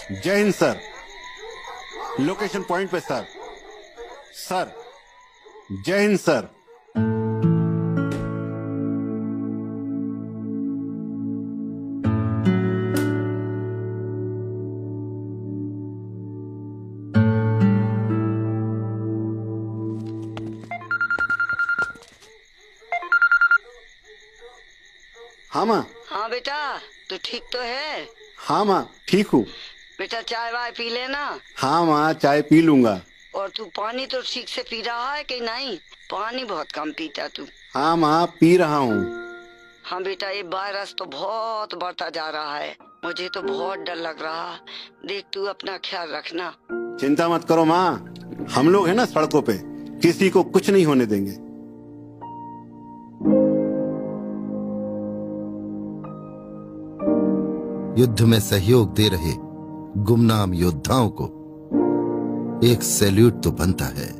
जय हिंद sir. Location point पे सर। सर जय हिंद सर। हाँ माँ। हाँ बेटा, तू ठीक तो है? हाँ माँ ठीक हूँ। बेटा चाय वाय पी लेना। हाँ माँ चाय पी लूंगा। और तू पानी तो ठीक से पी रहा है कि नहीं? पानी बहुत कम पीता तू। हाँ माँ पी रहा हूँ। हाँ बेटा, ये वायरस तो बहुत बढ़ता जा रहा है, मुझे तो बहुत डर लग रहा। देख तू अपना ख्याल रखना। चिंता मत करो माँ, हम लोग हैं ना सड़कों पे, किसी को कुछ नहीं होने देंगे। युद्ध में सहयोग दे रहे गुमनाम योद्धाओं को एक सैल्यूट तो बनता है।